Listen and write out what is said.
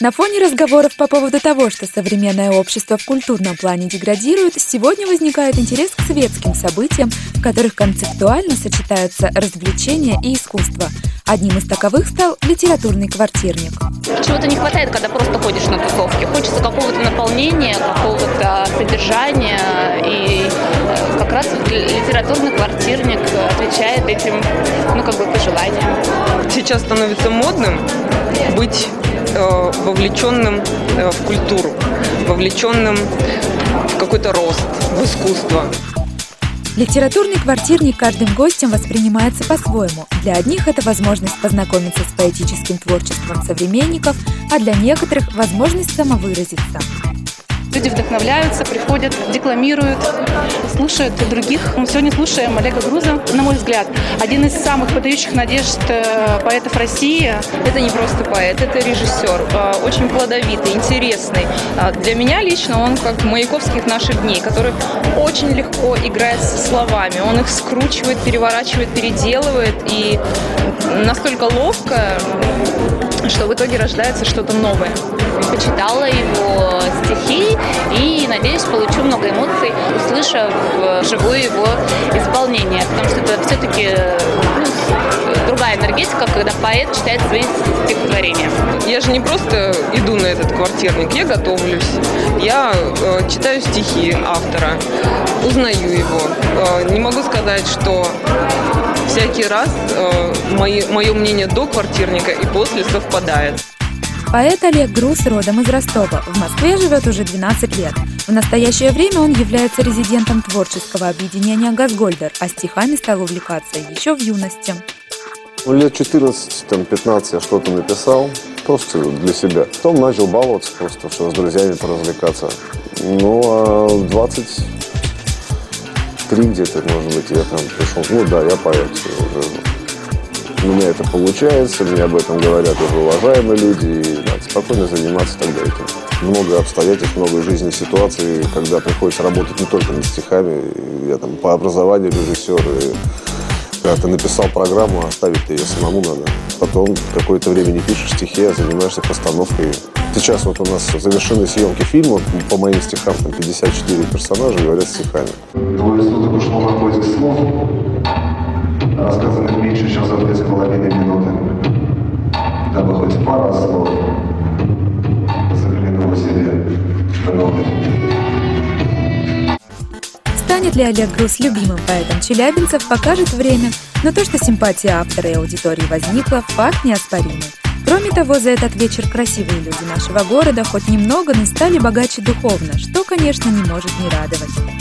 На фоне разговоров по поводу того, что современное общество в культурном плане деградирует, сегодня возникает интерес к светским событиям, в которых концептуально сочетаются развлечения и искусство. Одним из таковых стал литературный квартирник. Чего-то не хватает, когда просто ходишь на тусовки. Хочется какого-то наполнения, какого-то содержания. И как раз литературный квартирник отвечает этим, пожеланиям. Сейчас становится модным быть вовлеченным в культуру, вовлеченным в какой-то рост, в искусство. Литературный квартирник каждым гостем воспринимается по-своему. Для одних это возможность познакомиться с поэтическим творчеством современников, а для некоторых – возможность самовыразиться. Люди вдохновляются, приходят, декламируют, слушают других. Мы сегодня слушаем Олега Груза, на мой взгляд, один из самых подающих надежд поэтов России. Это не просто поэт, это режиссер, очень плодовитый, интересный. Для меня лично он как Маяковский в наших дней, который очень легко играет со словами. Он их скручивает, переворачивает, переделывает и настолько ловко, что в итоге рождается что-то новое. Почитала его стихи и, надеюсь, получу много эмоций, услышав вживую его исполнение. Потому что это все-таки другая энергетика, когда поэт читает свои стихотворения. Я же не просто иду на этот квартирник, я готовлюсь. Я читаю стихи автора, узнаю его. Не могу сказать, что всякий раз мое мнение до квартирника и после совпадает. Поэт Олег Груз родом из Ростова. В Москве живет уже 12 лет. В настоящее время он является резидентом творческого объединения «Газгольдер», а стихами стал увлекаться еще в юности. Лет 14-15 я что-то написал, просто для себя. Потом начал баловаться просто, что с друзьями поразвлекаться. Ну, а в 23 где-то, может быть, я там пришел. Ну да, я поэт. У меня это получается, мне об этом говорят уже уважаемые люди, и надо спокойно заниматься тогда этим. Много обстоятельств, много жизненных ситуаций, когда приходится работать не только над стихами. Я там по образованию режиссер, и когда ты написал программу, оставить ее самому надо. Потом какое-то время не пишешь стихи, а занимаешься постановкой. Сейчас вот у нас завершены съемки фильма, по моим стихам там 54 персонажа говорят стихами. Двое суток ушло на поиск слов, рассказанных меньше, чем за 2,5 минуты, дабы хоть пара слов заглянула себе внутрь. Станет ли Олег Груз любимым поэтом челябинцев, покажет время, но то, что симпатия автора и аудитории возникла, факт неоспоримый. Кроме того, за этот вечер красивые люди нашего города хоть немного, но стали богаче духовно, что, конечно, не может не радовать.